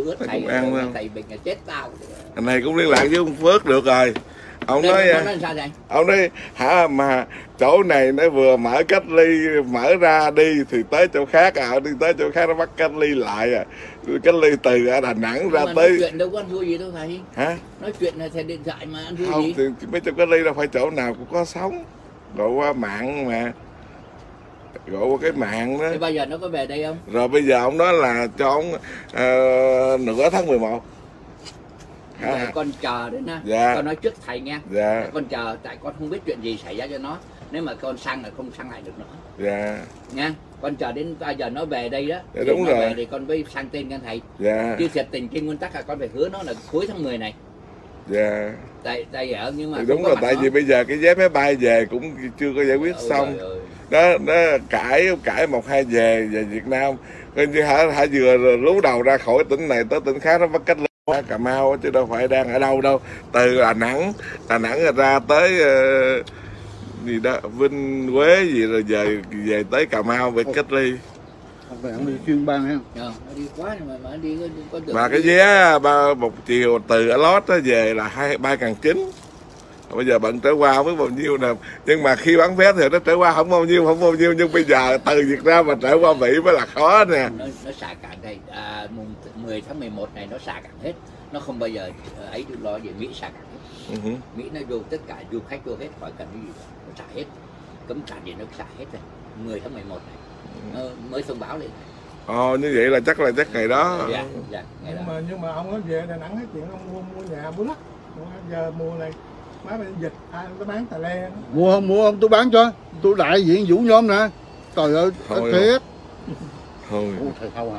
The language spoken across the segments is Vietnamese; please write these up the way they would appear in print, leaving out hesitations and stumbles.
ướt thầy thầy bệnh là chết tao. Anh này cũng liên lạc với ông Phước được rồi. Ông nói ông nói hả mà chỗ này nó vừa mở cách ly, mở ra đi thì tới chỗ khác đi tới chỗ khác nó bắt cách ly lại cách ly từ ở Đà Nẵng ra tới. Nói chuyện đâu có ăn thua gì đâu thầy. Hả? Nói chuyện là thầy điện thoại mà ăn thua không, gì? Thì mấy chỗ cách ly đâu phải chỗ nào cũng có sóng, gọi qua mạng mà, gọi qua cái mạng đó. Thế bây giờ nó có về đây không? Rồi bây giờ ông nói là cho ông nửa tháng 11. Dạ, con chờ đến ha. Dạ. Con nói trước thầy nha. Dạ. Con chờ, tại con không biết chuyện gì xảy ra cho nó. Nếu mà con sang là không sang lại được nữa. Dạ. Nha. Con chờ đến bây giờ nó về đây đó. Dạ, đúng rồi. Về thì con mới sang tên con thầy. Dạ. Chứ thiệt tình trên nguyên tắc là con phải hứa nó là cuối tháng 10 này. Dạ. Tại ở nhưng mà thì đúng rồi, tại vì bây giờ cái vé máy bay về cũng chưa có giải quyết xong. Đó, nó cãi 1-2 về Việt Nam. Coi như hả vừa lú đầu ra khỏi tỉnh này tới tỉnh khác nó bắt cách ly. Cà Mau chứ đâu phải đang ở đâu đâu, từ Đà Nẵng ra tới gì đó Vinh Quế gì rồi về tới Cà Mau về cách ly. Vậy ông đi chuyên ban ha. Đi quá mà đi có được. Mà cái vé một chiều từ ở Lót về là 3.900. Bây giờ bận trở qua không biết bao nhiêu nè, nhưng mà khi bán vé thì nó trở qua không bao nhiêu, nhưng bây giờ từ Việt Nam mà trở qua Mỹ mới là khó nè. Nó xả cạn đây, mùng 10 tháng 11 này nó xả cạn hết, nó không bao giờ ấy được lo về Mỹ xả cạn hết. Mỹ nó vô tất cả du khách vô hết, khỏi cần cái gì cả. Nó xả hết, cấm cản gì nó xả hết rồi. 10 tháng 11 này nó mới thông báo lên. Như vậy là chắc ngày đó. Dạ, ngày đó. Nhưng mà ông nói về Đà Nẵng hết chuyện ông mua nhà mua đất, giờ mùa này má bệnh dịch ai nó bán tà le. Mua không tôi bán cho, tôi đại diện Vũ Nhóm nè. Trời ơi, thiệt. Thôi. Thầy Thâu hả?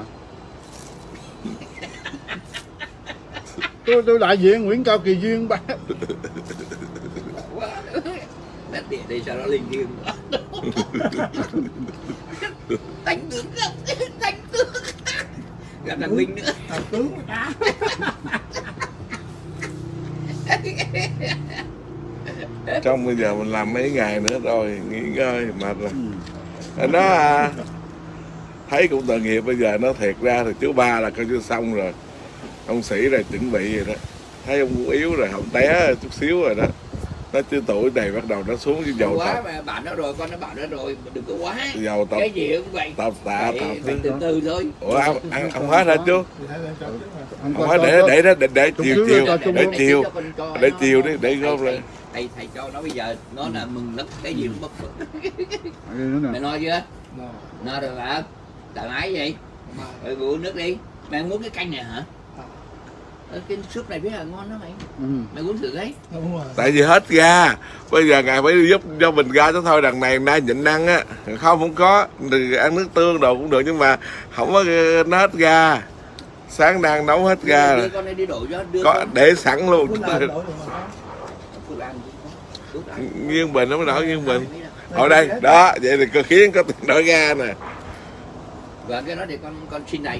tôi đại diện Nguyễn Cao Kỳ Duyên bán. Đất địa đây sao nó linh thiêng quá. Đánh tướng gặp thằng Minh nữa. Thằng tướng cá. Trong bây giờ mình làm mấy ngày nữa rồi nghỉ ngơi mệt rồi. Nó thấy cũng tội nghiệp, bây giờ nó thiệt ra thì chú Ba là coi như xong rồi, ông Sĩ là chuẩn bị rồi đó, thấy ông cũng yếu rồi, không té chút xíu rồi đó, nó chưa tuổi này bắt đầu nó xuống với dầu quá mà bạn nó rồi, con nó bảo nó rồi, đừng có quá dầu tập, cái gì cũng vậy, tập tạ từ từ thôi. Ủa ông hết hả chú? Ông hết để chiều đi để gom rồi. Thầy cho nó bây giờ nó là mừng lắm, cái gì cũng bất phận. Mày no chưa? No rồi hả? Thoải mái vậy? Rồi uống nước đi. Mày muốn cái canh này hả? Cái súp này biết là ngon đó mày. Mày uống thử đấy. Tại vì hết ga, bây giờ ngài phải giúp cho mình ga cho thôi. Đằng này nay nhịn ăn á, không có, ăn nước tương đồ cũng được nhưng mà không có, nó hết ga. Sáng đang nấu hết ga rồi. Có để sẵn luôn. Nghiêng bình nó mới đổi nghiêng bình. Ở đây đó, vậy thì khiến có tiền đổi ga nè. Và cái đó thì con xin này.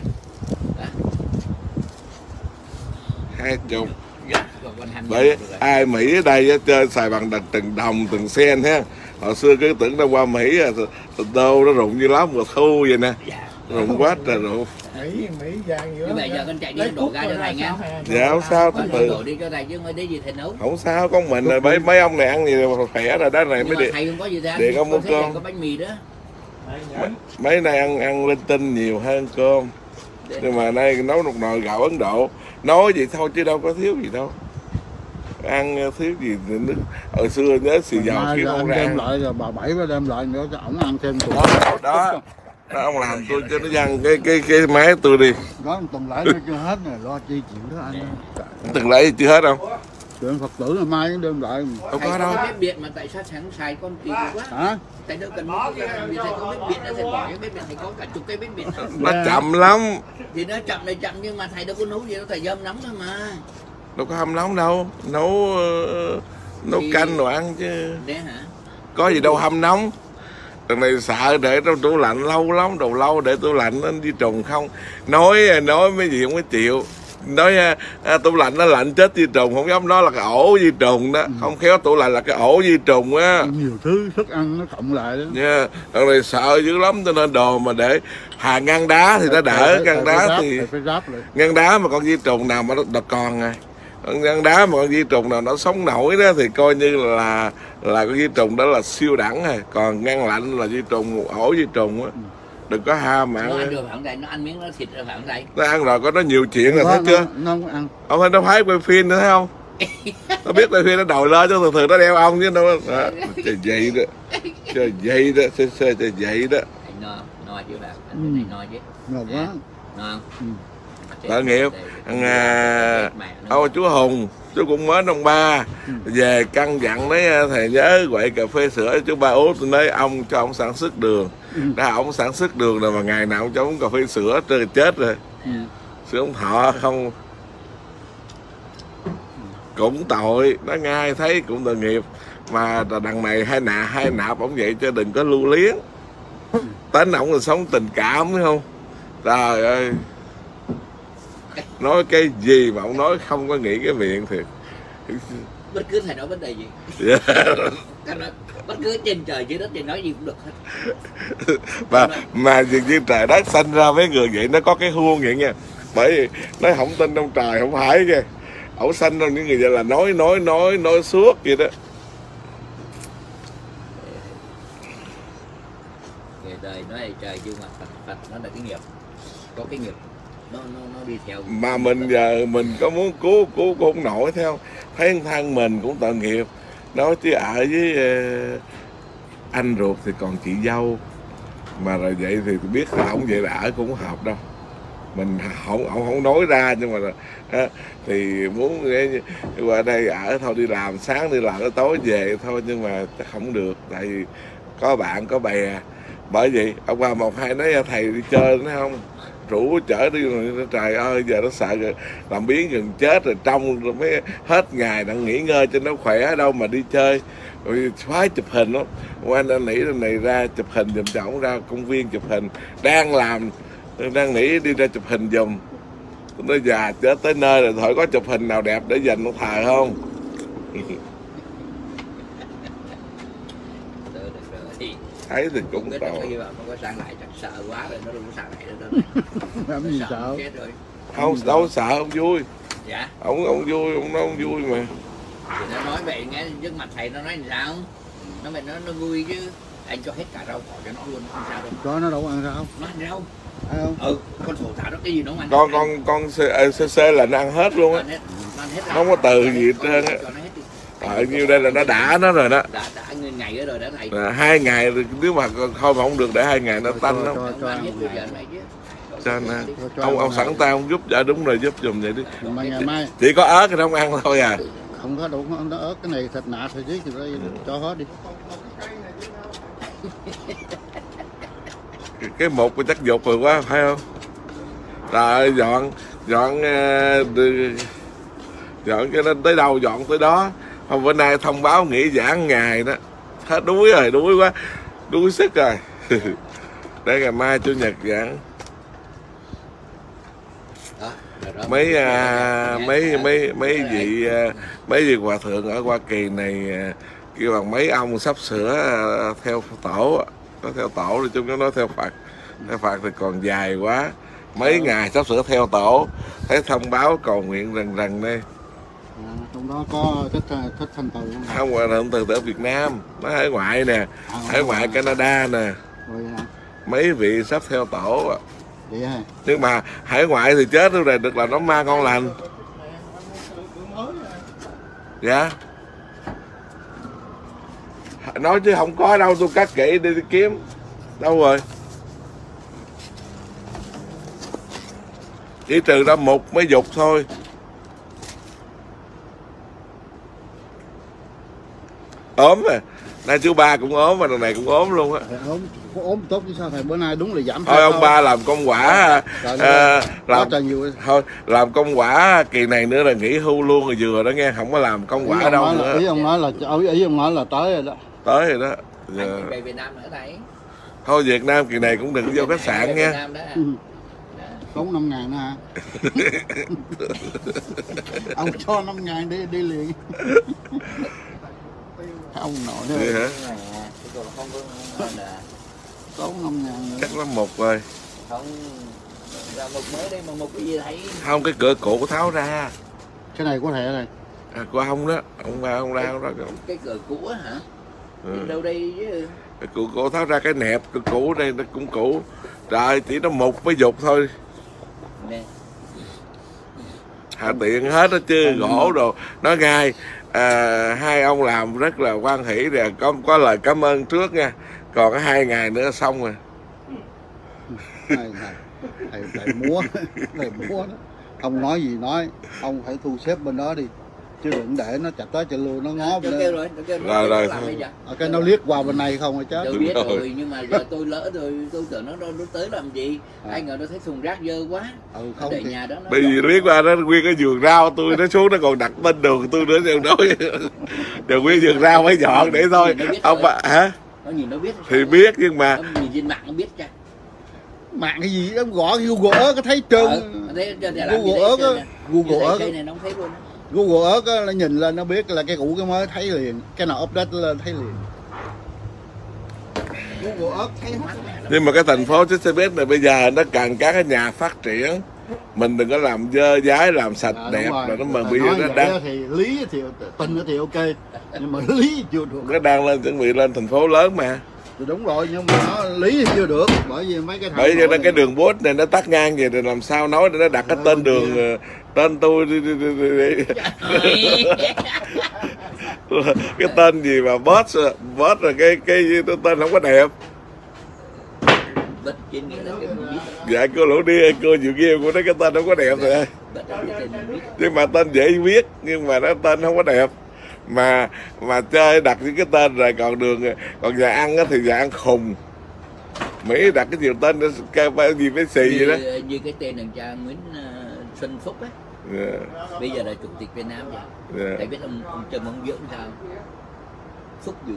20. Bởi ai Mỹ ở đây chơi xài bằng từng đồng từng sen ha. Hồi xưa cứ tưởng đâu qua Mỹ đô nó rụng như lá mùa thu vậy nè. Rụng quá trời rụng. Mỹ vàng nữa. Bây giờ con chạy đi đổ ga cho thầy nha. Dạ không sao, từ từ. Đổ đi cho thầy chứ không để gì thầy nấu. Không sao, con mình rồi mấy ông này ăn gì khỏe rồi đó này mới điện. Thầy không có gì ra. Điện ông mua cơm. Có bánh mì đó. Mấy nay ăn linh tinh nhiều hơn cơm. Nhưng mà nay nấu một nồi gạo Ấn Độ. Nói vậy thôi chứ đâu có thiếu gì đâu. Ăn thiếu gì nữa. Hồi xưa nhớ xì dầu khi không ra. Đem lại rồi bà Bảy có đem lại nữa cho ổng ăn thêm tụi. Đó. Ông làm tôi cho nó văng cái máy tôi đi. Đó tuần lễ nó chưa hết rồi, lo chi chịu đó anh. Từng lễ chưa hết không? Chuyện Phật tử là mai đem lại. Đâu có đâu. Bếp điện mà tại sao sáng xài con kỳ quá. Hả? Tại đâu cần mua cái vì thầy có bếp điện nó thầy bỏ cái bếp điện, thầy có cả chục cái bếp điện. Nó chậm lắm. Thì nó chậm này chậm nhưng mà thầy đâu có nấu gì đâu, thầy dâm nóng thôi mà. Đâu có hâm nóng đâu, nấu canh rồi ăn chứ. Đấy hả? Có gì đâu hâm nóng. Đằng này sợ để trong tủ lạnh lâu lắm, đồ lâu để tủ lạnh nó đi trùng không. Nói mấy gì không có chịu. nói tủ lạnh nó lạnh chết vi trùng, không dám nói là cái ổ vi trùng đó, không khéo tủ lạnh là cái ổ vi trùng á. Nhiều thứ thức ăn nó cộng lại đó Nha, thằng này sợ dữ lắm, cho nên đồ mà để hàng ngăn đá thì nó đỡ, ngăn đá thì ngăn đá mà con vi trùng nào mà nó còn à, ngăn đá mà con vi trùng nào nó sống nổi đó thì coi như là con vi trùng đó là siêu đẳng rồi, còn ngăn lạnh là vi trùng, ổ vi trùng á. Đừng có ham mà nó ăn được ở đây, nó ăn miếng nó thịt ở đây. Nó ăn rồi, có nó nhiều chuyện rồi, thấy chưa? Nó không ăn. Ông thấy nó phái quay phim nữa thấy không? Nó biết quay phim nó đòi lên chứ thường nó đeo ông chứ đâu. Trời vậy đó, trời vậy đó, trời vậy đó. Anh no chứ bà, anh này no chứ. Ngọt quá. No không? Tội nghiệp. Ông chú Hùng, chú cũng mến ông ba, về căn dặn đấy thầy nhớ quậy cà phê sữa chú ba uống, tôi nói ông cho ông sản xuất đường. Đã ông sản xuất đường rồi mà ngày nào ông cho uống cà phê sữa trời chết rồi. Sữa ông Thọ không cũng tội, nó ngay thấy cũng tội nghiệp, mà đằng này hai nạp ông vậy cho đừng có lưu liếng. Tính ổng là sống tình cảm phải không? Trời ơi, nói cái gì mà ông nói không có nghĩ cái miệng thiệt. Bất cứ thầy nói vấn đề gì, bất cứ trên trời dưới đất thì nói gì cũng được hết. Mà dường như trời đất sanh ra mấy người vậy nó có cái huông vậy nha. Bởi vì nói không tin ông trời không phải kìa, ổng sanh ra những người vậy là nói suốt vậy đó. Người đời nói trời nhưng mà Phật nó là cái nghiệp, có cái nghiệp nó đi theo. Mà mình giờ mình có muốn cứu cũng không nổi theo, thấy thân mình cũng tội nghiệp. Nói chứ ở với anh ruột thì còn chị dâu, mà rồi vậy thì biết là ổng vậy là ở cũng không hợp đâu. Mình không nói ra, nhưng mà thì muốn qua đây ở thôi, đi làm sáng đi làm tới tối về thôi, nhưng mà chắc không được, tại vì có bạn có bè. Bởi vậy ông qua một hai nói thầy đi chơi nó không rủ chở đi, rồi trời ơi giờ nó sợ rồi, làm biến gần chết rồi, trong rồi mới hết ngày đang nghỉ ngơi cho nó khỏe đâu mà đi chơi. Rồi khoái chụp hình lắm, anh đã nỉ này ra chụp hình giùm cho ổng, ra công viên chụp hình, đang nỉ đi ra chụp hình giùm. Nó già chết tới nơi rồi, thôi có chụp hình nào đẹp để dành ông thờ không? Thấy thì cũng tội. Nó có sang lại chắc sợ quá rồi, nó đừng có sang lại nữa. Làm gì sợ? Không, đâu sợ, ông vui. Dạ. Ông vui, ông nói ông vui mà. Thì nó nói vậy nghe trước mặt thầy nó nói làm sao? Nó mày nó vui chứ. Anh cho hết cả rau cỏ cho nó luôn, không sao đâu. Cho nó đâu ăn rau. Nó ăn rau. Không? Con thổ thảo đó cái gì nó ăn. Con CC là nó ăn hết luôn á. Nó không có từ gì hết trơn á. Nhiêu đây là nó đã nó rồi đó. Đã ngày đó rồi đó thầy. 2 ngày rồi, nếu mà thôi mà không được để 2 ngày nó tanh lắm. Cho ông sẵn tay ông giúp, dạ đúng rồi, giúp giùm vậy đi. Ngày mai chỉ có ớt thì không ăn thôi à. Không có đủ, nó ớt cái này thịt nạc thôi chứ, cho hết đi. Cái một cái chắc dục rồi quá phải không? Rồi dọn cái nên tới đâu dọn tới đó. Hôm bữa nay thông báo nghỉ giãn ngày đó, hết đuối rồi, đuối quá, đuối sức rồi. Để ngày mai chủ nhật giãn. Mấy vị hòa thượng ở Hoa Kỳ này kêu bằng mấy ông sắp sửa theo tổ, có theo tổ thì chúng nó nói theo Phật. Theo Phật thì còn dài quá, mấy ngày sắp sửa theo tổ. Thấy thông báo cầu nguyện rần đây. Trong đó có thích Thanh Từ không? Không, hòa thượng từ ở Việt Nam, nó ở ngoại nè, ở ngoại Canada nè. Mấy vị sắp theo tổ. Vậy hả? Nhưng mà hải ngoại thì chết rồi, được là nó ma con lành. Dạ. Nói chứ không có đâu, tôi cắt kỹ đi kiếm. Đâu rồi? Chỉ trừ ra mục mới dục thôi. Ốm à. Nay chú ba cũng ốm mà đằng này cũng ốm luôn á. Ốm tốt chứ sao thầy, bữa nay đúng là giảm. Thôi ông ba làm công quả làm công quả kỳ này nữa là nghỉ hưu luôn rồi vừa đó nghe, không có làm công quả đâu nữa. Ý ông nói là tới rồi đó. Tới rồi đó. Anh về Việt Nam nữa thầy. Thôi Việt Nam kỳ này cũng đừng vô khách sạn nha. tốn 5.000 nữa hả? Ông cho 5.000 đi liền. Ông nội đó. Vậy hả? Tốn 5.000 nữa. Chắc lắm một rồi. Không, ra một mới đây mà một cái gì thấy. Không, cái cửa cổ tháo ra. Cái này có thể này. Của ông đó, ông ra đó. Cái cửa cũ á hả? Đâu đây chứ. Cái cửa cổ tháo ra, cái nẹp cửa cũ đây nó cũng cũ. Trời, chỉ nó mục mới dục thôi. Nè. Hạ tiện hết đó chứ, gỗ đồ. Nói ngay, hai ông làm rất là hoan hỷ rồi, có lời cảm ơn trước nha. Còn có 2 ngày nữa xong rồi. Thầy múa, thầy múa đó. Ông nói gì nói, ông phải thu xếp bên đó đi. Chứ đừng để nó chặt tới chặt lui, nó ngó bên đây. Rồi. Cái nó liếc qua bên này không rồi chết. Tôi biết rồi, nhưng mà giờ tôi lỡ rồi, tôi tưởng nó tới làm gì. Ai ngờ nó thấy thùng rác dơ quá. Không để thì... nhà đó nó bởi vì liếc qua nó nguyên cái vườn rau tôi nó xuống nó còn đặt bên đường tôi nữa đều nói. Giờ nguyên vườn rau mới dọn để thôi. Ông bà hả? Nó nhìn nó biết. Thì biết nhưng mà nó nhìn trên mạng nó biết chắc. Mạng cái gì đó gõ Google Earth có thấy trơn. Google Earth á, Google Earth này nó không thấy luôn. Google Earth á, nó nhìn lên nó biết là cái cũ cái mới thấy liền, cái nào update lên thấy liền. Google Earth thấy hết. Nhưng mà cái thành phố xe buýt này bây giờ nó cần các cái nhà phát triển, mình đừng có làm dơ dái, làm sạch đẹp là nó mà bây giờ nó đang thì lý thì tin thì ok, nhưng mà lý chưa được. Nó đang lên chuẩn bị lên thành phố lớn mà. Thì đúng rồi, nhưng mà nó lý thì chưa được, bởi vì mấy cái thằng bởi vì nó cái đường bus này nó tắt ngang vậy thì làm sao nói để nó đặt cái tên đường, tên tôi cái tên gì mà boss là cái tên không có đẹp. Dạ cô lũ đi, cô chịu kia của nó cái tên không có đẹp rồi. Nhưng mà tên dễ viết nhưng mà nó tên không có đẹp. Mà chơi đặt những cái tên rồi còn nhà ăn thì nhà ăn khùng. Mỹ đặt cái nhiều tên gì với xì vậy đó. Như cái tên thằng cha Nguyễn Xuân Phúc á. Bây giờ là chủ tịch Việt Nam vậy. Thầy biết ông Trần ông Dưỡng sao? Phúc Dũng.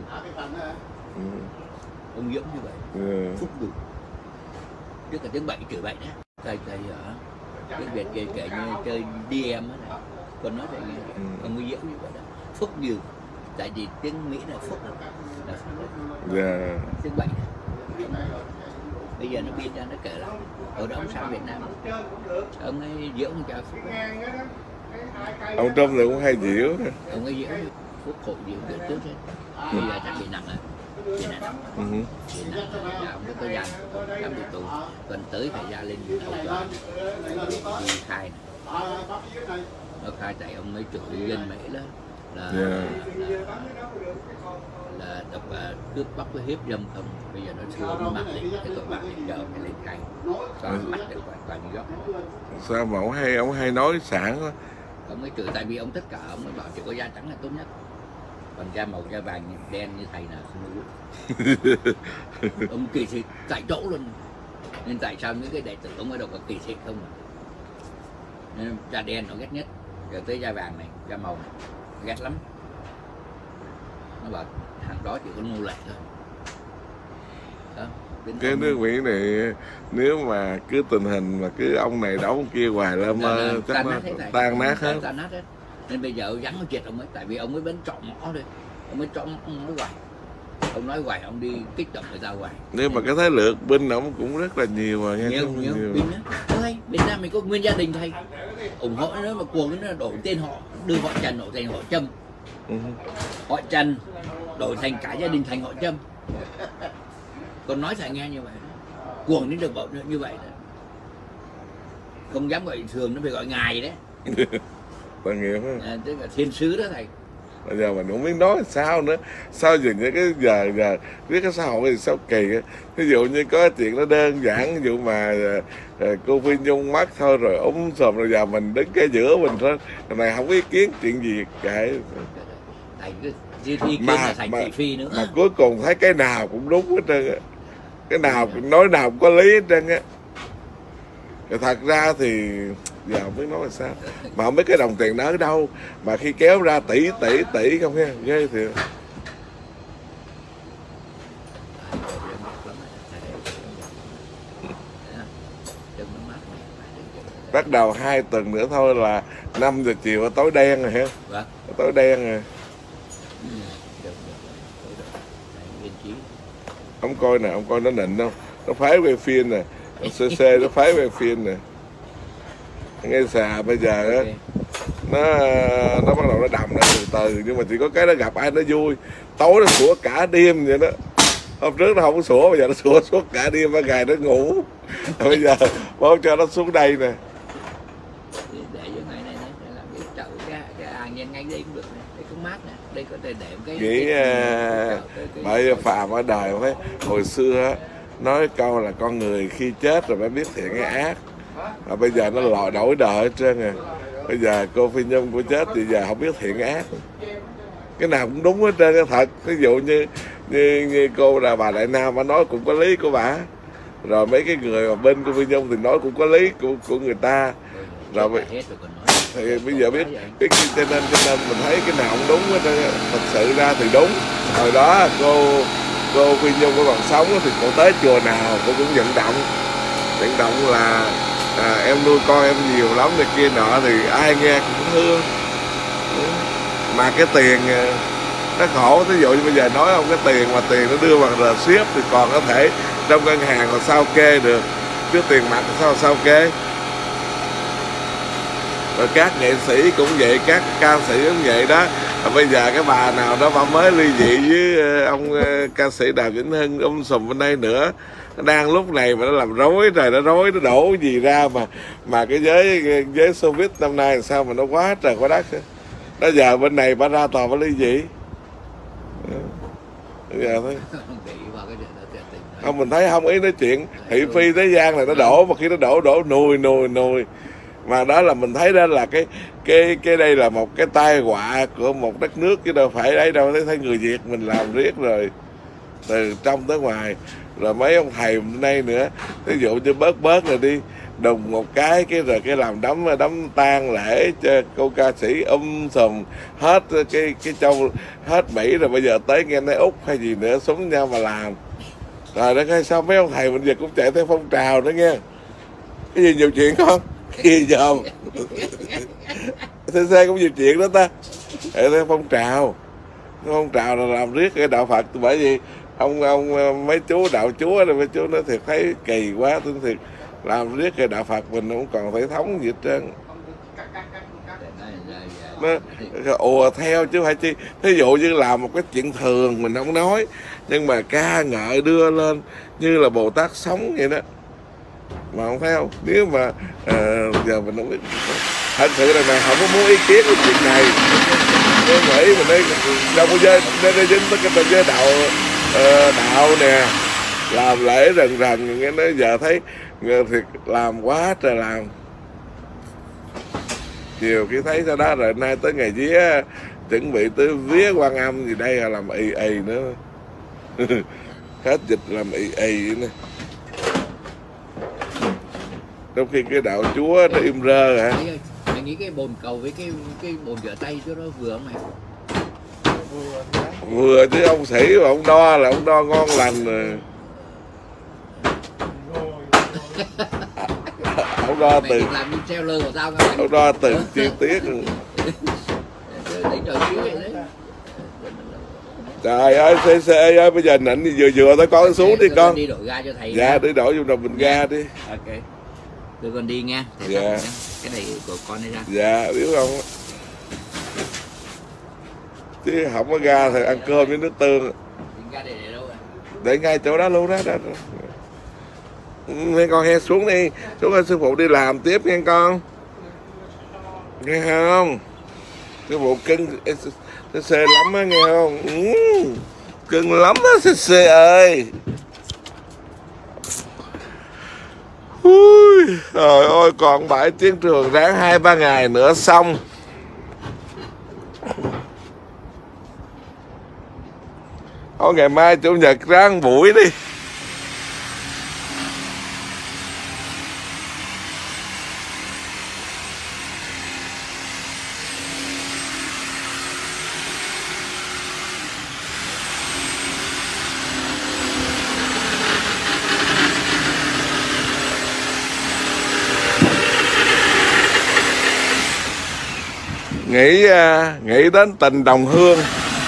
Ông Dưỡng như vậy. Phúc Dũng. Chứ cả tiếng 7 trừ 7 đó. Thầy ở tiếng Việt kể như chơi DM á này. Còn nói thầy nghe ông Dưỡng như vậy đó. Phúc Dũng. Tại vì tiếng Mỹ là Phúc. Tiếng 7. Bây giờ nó biên ra nó kể lại. Ở đó ông sang Việt Nam. Ông ấy Dưỡng cho Phúc. Ông Trump thì cũng hay diễu. Ông ấy Dưỡng Phúc hội diễu kiểu trước hết. Bây giờ chắc bị nặng rồi. Bị nặng. Bị nặng là ông ấy có dành 5 tù. Còn tới phải ra lên hậu tòa. Đi khai này. Nó khai tại ông ấy chửi dân Mỹ đó. Là độc cướp bóc với hiếp dâm không. Bây giờ nó xưa nó mặc lên cái tội bạc giờ phải lên cày cho bắt được toàn New York. Sao mà ông hay nói sẵn quá. Ông ấy trừ tại vì ông tất cả ông ấy bảo chỉ có da trắng là tốt nhất, còn da màu da vàng đen như thầy là không được. Ông kỳ thị tại chỗ luôn, nên tại sao những cái đệ tử ông ấy đâu có kỳ thị không à? Nên da đen nó ghét nhất, giờ tới da vàng này, da màu này ghét lắm. Nó bảo hàng đó chỉ có nô lệ thôi. Đó, cái nước Mỹ này nếu mà cứ tình hình mà cứ ông này đấu ông kia hoài lên chắc nó tan nát hết. Nên bây giờ vắng nó triệt ông ấy, tại vì ông ấy vẫn chọn mỏ thôi, ông ấy chọn nói hoài, ông nói hoài, ông đi kích động người ta hoài. Nếu mà cái thế lược binh ông cũng rất là nhiều mà nghe. Nhiều binh đó. Thôi, Việt Nam mình có nguyên gia đình thầy ủng hộ nó, mà cuồng nó đổi tên họ, đưa họ Trần đổi thành họ Trâm. Họ Trần đổi thành cả gia đình thành họ Trâm. Còn nói thầy nghe như vậy, cuồng đến được bảo như vậy đó. Không dám gọi thường, nó phải gọi ngài đấy. Tội nghiệp á. Tức là thiên sứ đó thầy. Bây giờ mình không biết nói sao nữa. Sao giờ những cái giờ biết cái xã hội thì sao kỳ á. Ví dụ như có chuyện nó đơn giản, ví dụ mà cô Phi Nhung mất thôi rồi ốm sòm rồi giờ mình đứng cái giữa mình thôi. Này không có ý kiến chuyện gì cả. Thầy cứ ý kiến là thành thị phi nữa. Mà cuối cùng thấy cái nào cũng đúng hết trơn á. Cái nào nói nào cũng có lý hết trơn á. Thật ra thì giờ không biết nói là sao, mà không biết cái đồng tiền đó ở đâu mà khi kéo ra tỷ không ha, ghê thiệt. Bắt đầu 2 tuần nữa thôi là 5 giờ chiều tối đen rồi ha. Vâng. Tối đen rồi. Ông coi nè, ông coi nó nịnh không? Nó phái quay phim nè, CC nó phái quay phim nè. Nghe xà bây giờ á, nó bắt đầu nó đầm lại từ từ, nhưng mà chỉ có cái nó gặp ai nó vui. Tối nó sủa cả đêm vậy đó. Hôm trước nó không có sủa, bây giờ nó sủa suốt cả đêm, ban ngày nó ngủ. Bây giờ bố cho nó xuống đây nè. Để vô này làm cái chậu cái an nhân ngay đây cũng được nè, đây cũng mát nè, đây có thể để cái Nghĩ bởi Phạm ở đời thấy hồi xưa á, nói câu là con người khi chết rồi mới biết thiện hay ác. Mà bây giờ nó lòi đổi đời hết trơn rồi. Bây giờ cô Phi Nhung của chết thì giờ không biết thiện ác. Cái nào cũng đúng hết trơn, cái thật. Ví dụ như cô là bà Đại Nam, bà nói cũng có lý của bà. Rồi mấy cái người mà bên cô Phi Nhung thì nói cũng có lý của người ta. Rồi thì bây giờ biết cho nên mình thấy cái nào cũng đúng hết trơn. Thật sự ra thì đúng. Hồi đó cô Phi Nhung có còn sống thì cô tới chùa nào cô cũng vận động là em nuôi con em nhiều lắm này kia nọ, thì ai nghe cũng thương. Mà cái tiền nó khổ, ví dụ như bây giờ nói không, cái tiền mà tiền nó đưa bằng RCEP thì còn có thể trong ngân hàng là sao kê được, chứ tiền mặt sao kê. Rồi các nghệ sĩ cũng vậy, các ca sĩ cũng vậy đó. Bây giờ cái bà nào đó bà mới ly dị với ông ca sĩ Đàm Vĩnh Hưng sùm bên đây nữa, đang lúc này mà nó làm rối rồi, nó đổ gì ra mà cái giới Soviet năm nay làm sao mà nó quá trời quá đất. Đó giờ bên này bà ra tòa bà ly dị. Giờ thôi. Không, mình thấy không ý nói chuyện thị phi thế gian này nó đổ, mà khi nó đổ nùi. Mà đó là mình thấy đó là cái đây là một cái tai họa của một đất nước, chứ đâu phải đấy đâu. Thấy người Việt mình làm riết rồi từ trong tới ngoài. Rồi mấy ông thầy bên đây nữa, ví dụ như bớt rồi đi đùng một cái rồi cái làm đám tang lễ cho cô ca sĩ sùm hết cái châu hết Mỹ, rồi bây giờ tới nghe nói Úc hay gì nữa súng nhau mà làm. Rồi đó cái sao mấy ông thầy mình giờ cũng chạy theo phong trào nữa nghe. Cái gì nhiều chuyện không? Kia dòm CC cũng nhiều chuyện đó ta. Theo phong trào là làm riết cái đạo Phật. Bởi vì ông mấy chú đạo chúa rồi mấy chú nó thiệt thấy kỳ quá, tôi thiệt làm riết cái đạo Phật mình không còn phải thống gì hết trơn. Nó ùa theo chứ phải chi. Thí dụ như làm một cái chuyện thường mình không nói, nhưng mà ca ngợi đưa lên như là Bồ Tát sống vậy đó, mà không thấy không. Nếu mà giờ mình không biết, thật sự là này không có muốn ý kiến cái chuyện này. Tôi nghĩ mình đây đâu có giới dính tới cái giới đạo nè, làm lễ rần nghe nói giờ thấy thiệt làm quá trời làm. Chiều cái thấy sau đó rồi nay tới ngày vía, chuẩn bị tới vía Quan Âm gì đây là làm ì nữa. Hết dịch làm ì nữa. Trong khi cái đạo chúa nó im rơ hả? Mày nghĩ cái bồn cầu với cái bồn rửa tay cho nó vừa không mày? Vừa chứ ông sĩ mà ông đo là ông đo ngon lành rồi. Ông đo từ ông đo từng chi tiết. Trời ơi CC ơi, bây giờ nịnh vừa tới con xuống đi con. Đi đổi ga cho thầy. Dạ, đi đổi vô đồng bình ga đi. Ok. Tôi con đi nha. Dạ. Cái này của con đi ra. Dạ, biết không? Chứ không có ga thì ăn cơm với nước tương. Ga để đâu rồi? Để ngay chỗ đó luôn đó. Nghe con he xuống đi, xuống anh sư phụ đi làm tiếp nghe con. Nghe không? Sư phụ cưng CC lắm á nghe không? Cưng lắm đó CC ơi. Trời ơi, còn 7 tiếng trường, ráng 2-3 ngày nữa xong. Thôi ngày mai chủ nhật ráng buổi đi. nghĩ đến tình đồng hương.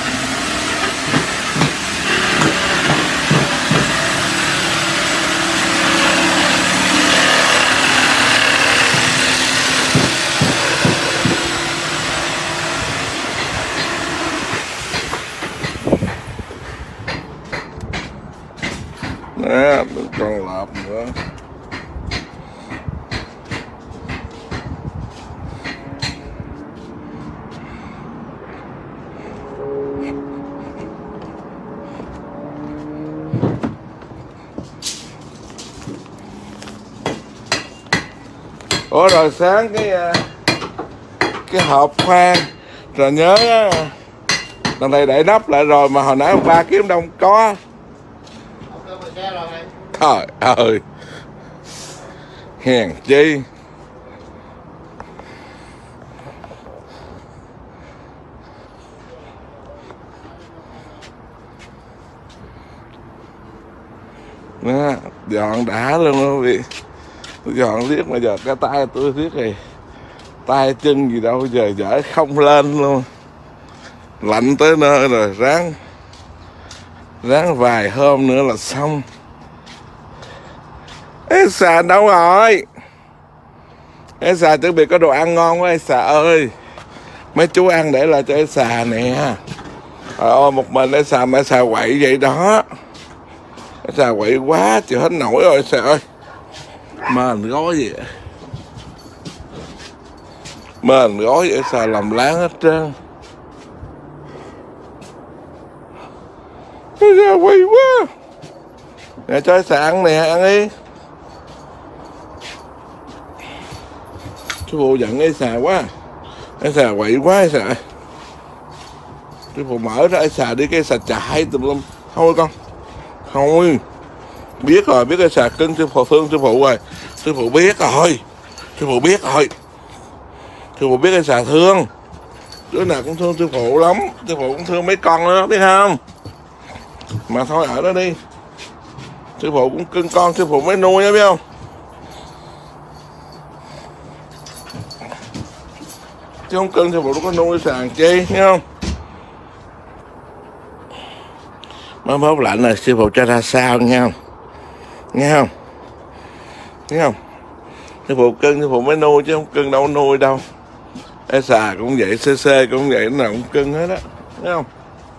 Đó, còn lợp nữa. Ủa rồi sáng cái hộp khoan rồi nhớ đằng này để nắp lại rồi mà hồi nãy ông ba kiếm đâu có. Trời ơi, hèn chi. Đó, dọn đã luôn đó quý vị. Tôi dọn riết mà giờ cái tay tôi riết rồi, tay chân gì đâu giờ dở không lên luôn. Lạnh tới nơi rồi, ráng vài hôm nữa là xong. Ê xà đâu rồi? Ê xà chuẩn bị có đồ ăn ngon quá ê xà ơi. Mấy chú ăn để lại cho ê xà nè. Ôi một mình ê xà mà xà quậy vậy đó. Ê xà quậy quá chịu hết nổi rồi xà ơi. Mền gói gì vậy? Mền gói ê xà làm láng hết trơn. Ê xà quậy quá. Nè cho ê xà ăn nè, ăn đi. Chú phụ giận ê xà quá. Ê xà quậy quá ê xà. Chú phụ mở ra ê xà đi cái xà chạy tùm lum. Thôi con. Thôi. Biết rồi, biết ê xà cưng sư phụ thương sư phụ rồi. Sư phụ biết rồi. Sư phụ biết rồi. Sư phụ biết ê xà thương. Đứa nào cũng thương sư phụ lắm. Sư phụ cũng thương mấy con nữa biết không. Mà thôi ở đó đi. Sư phụ cũng cưng con sư phụ mới nuôi đó biết không. Chứ không cưng sư phụ đâu có nuôi sàn chi, nghe không? Mới mốt lạnh rồi sư phụ cho ra sao nghe không? Nghe không? Nghe không? Sư phụ cưng sư phụ mới nuôi chứ không cưng đâu nuôi đâu. Ê xà cũng vậy, CC cũng vậy, nào cũng cưng hết á, nghe không?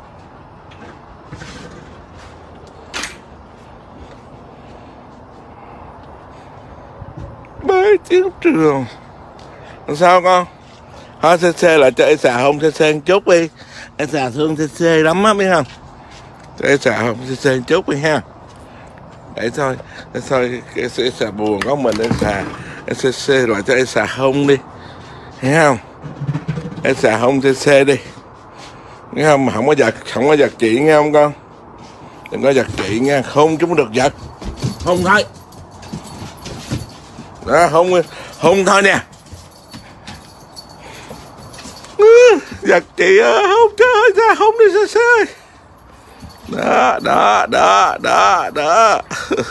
Bế chiến trường. Làm sao con? Thôi CC lại cho ê xà hôn CC một chút đi. Ê xà thương CC lắm á biết không? Cho ê xà hôn CC một chút đi ha. Để thôi cái ê xà buồn có mình ê xà. Ê CC lại cho ê xà hôn đi. Thấy không? Ê xà hôn CC đi. Nghe không? Mà không có giật chị nghe không con? Đừng có giật chị nha, không chúng được giật. Hôn thôi. Đó, hôn thôi nè. Giật chị ơi, hôn trời ra hôn đi xa xa. Đó.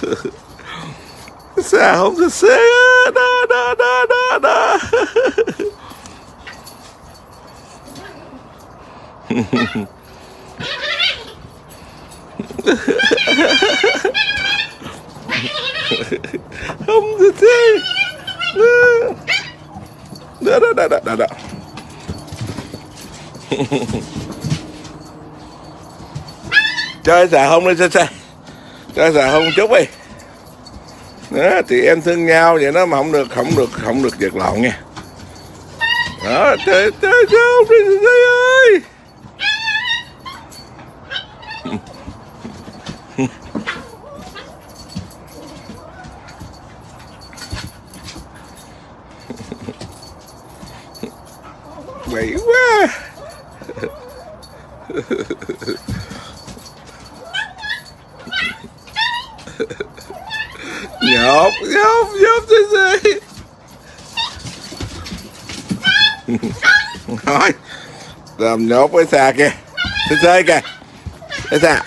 Xa hôn xa xa. Đó. Hôn xa xa. Đó. Cho xà hôn đi xe cho xà hôn chút đi đó, thì em thương nhau vậy đó mà không được giật lộn nha đó. Trời hôn đi xe ơi. Quậy quá. Nhộp CC. Thôi làm nhộp với xà kìa. CC kìa. Ê xà.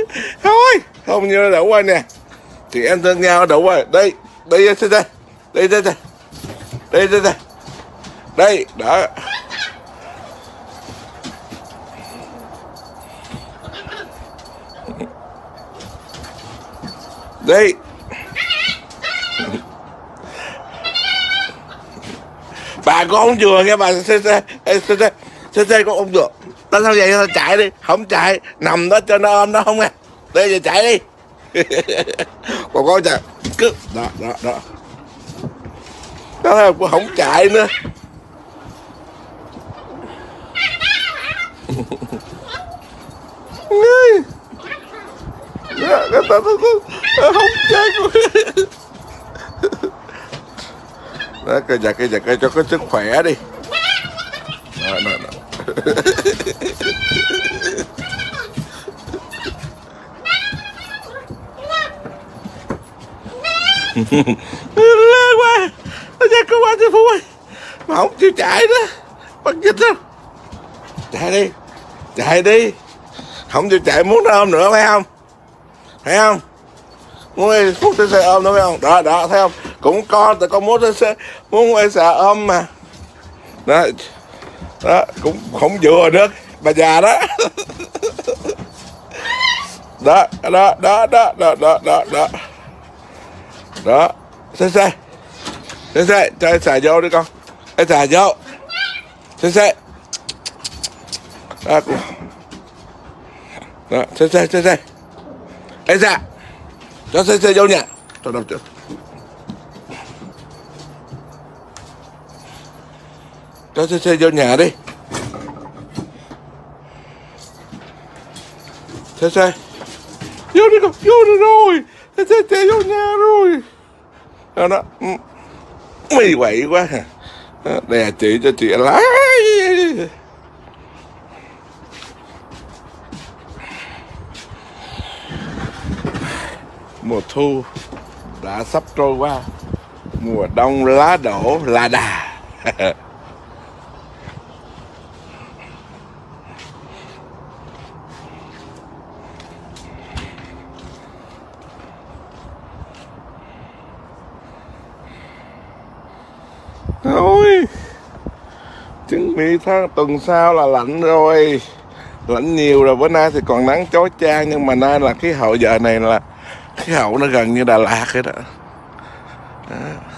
Thôi không như đủ rồi nè, chị em thương nhau đủ rồi. Đây đây đây đây đây đây đây đây đây đây đó. Đây bà có ông vừa nghe bà xe có ông vừa. Tao sao vậy, tao chạy đi, không chạy nằm đó cho nó ôm nó không nghe. Đây giờ chạy đi. Còn con chạy cứ đó đó đó. Đó cũng không chạy nữa. Đó, không chạy. Đó, cây giật cho có sức khỏe đi. Đó, đó, đó. Lên quá, nó ra cơ quan sư phụ ơi, mà không chịu chạy đó, bắt dịch đó. Chạy đi, không chịu chạy muốn nó ôm nữa phải không? Thấy không? Muốn xe ôm nữa phải không? Đó đó thấy không? Cũng con tại con muốn xe ôm mà. Đó đó cũng không vừa được bà già đó. Đó đó đó đó đó đó đó đó đó. Xe cho em xài vô đi con, em xài vô xe đó đó xe em xài cho xe vô nhà cho đâu chứ. Cho xe vô nhà đi. Xe vô đi con, vô đi rồi. Xe vô nhà rồi. Đó đó. Mày quậy quá hả. Đè chị cho chị lái. Mùa thu đã sắp trôi qua, mùa đông lá đổ là đà. Thôi chuẩn bị tuần sau là lạnh rồi, lạnh nhiều rồi. Bữa nay thì còn nắng chói chang, nhưng mà nay là khí hậu giờ này là khí hậu nó gần như Đà Lạt vậy đó. Đó.